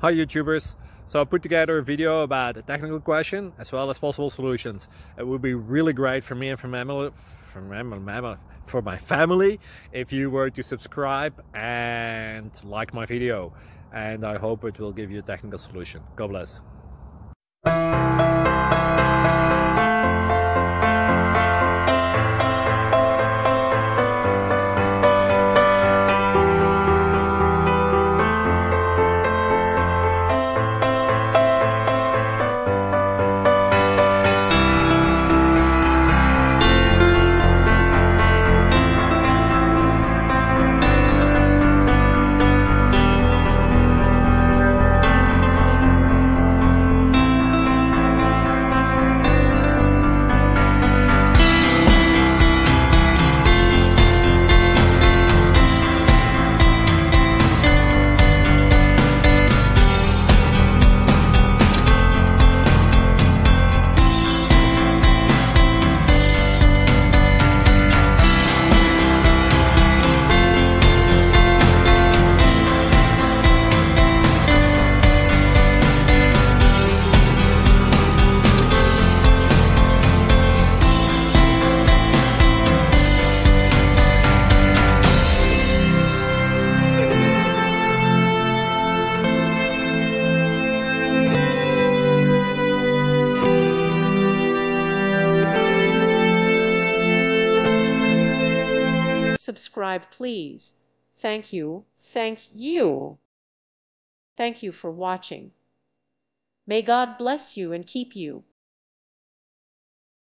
Hi YouTubers! So I put together a video about a technical question as well as possible solutions. It would be really great for me and for my family if you were to subscribe and like my video, and I hope it will give you a technical solution. God bless. Subscribe, please. Thank you. Thank you. Thank you for watching. May God bless you and keep you.